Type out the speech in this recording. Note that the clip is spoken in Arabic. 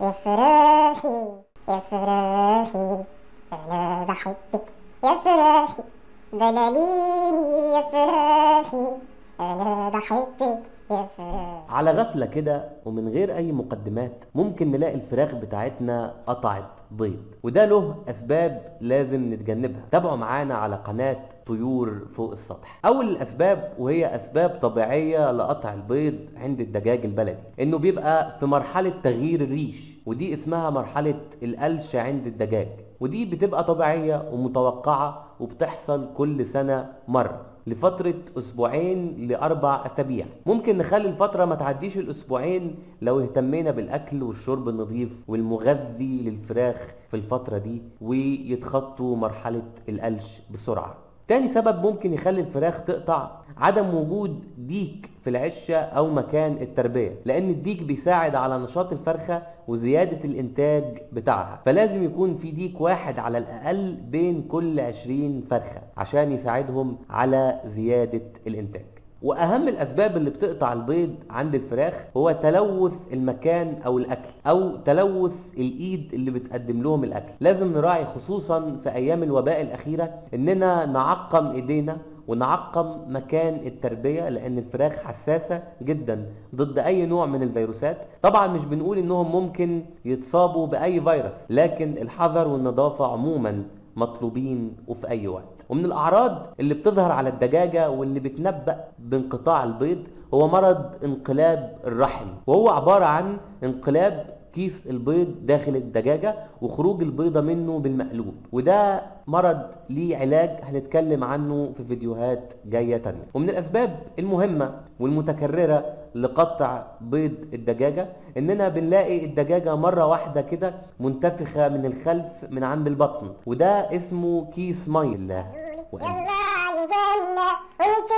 يا فراخي يا فراخي أنا بحبك يا فراخي بلاليني يا فراخي أنا بحبك يا فراخي. على غفلة كده ومن غير أي مقدمات ممكن نلاقي الفراخ بتاعتنا قطعت بيض، وده له أسباب لازم نتجنبها. تابعوا معانا على قناة طيور فوق السطح. أول الأسباب، وهي أسباب طبيعية لقطع البيض عند الدجاج البلدي، إنه بيبقى في مرحلة تغيير الريش، ودي اسمها مرحلة القلش عند الدجاج، ودي بتبقى طبيعية ومتوقعة وبتحصل كل سنة مرة لفترة أسبوعين لأربع أسابيع. ممكن نخلي الفترة ما تعديش الأسبوعين لو اهتمينا بالأكل والشرب النظيف والمغذي للفراخ في الفترة دي، ويتخطوا مرحلة القلش بسرعة. تاني سبب ممكن يخلي الفراخ تقطع عدم وجود ديك في العشة أو مكان التربية، لأن الديك بيساعد على نشاط الفرخة وزيادة الإنتاج بتاعها، فلازم يكون في ديك واحد على الأقل بين كل 20 فرخة عشان يساعدهم على زيادة الإنتاج. واهم الاسباب اللي بتقطع البيض عند الفراخ هو تلوث المكان او الاكل، او تلوث الايد اللي بتقدم لهم الاكل. لازم نراعي خصوصا في ايام الوباء الاخيرة اننا نعقم ايدينا ونعقم مكان التربية، لان الفراخ حساسة جدا ضد اي نوع من الفيروسات. طبعا مش بنقول انهم ممكن يتصابوا باي فيروس، لكن الحذر والنظافة عموما مطلوبين وفي اي وقت. ومن الاعراض اللي بتظهر على الدجاجة واللي بتنبأ بانقطاع البيض هو مرض انقلاب الرحم، وهو عبارة عن انقلاب كيس البيض داخل الدجاجة وخروج البيضة منه بالمقلوب، وده مرض ليه علاج هنتكلم عنه في فيديوهات جاية تانية. ومن الأسباب المهمة والمتكررة لقطع بيض الدجاجة إننا بنلاقي الدجاجة مرة واحدة كده منتفخة من الخلف من عند البطن، وده اسمه كيس مية. يلا على الجنة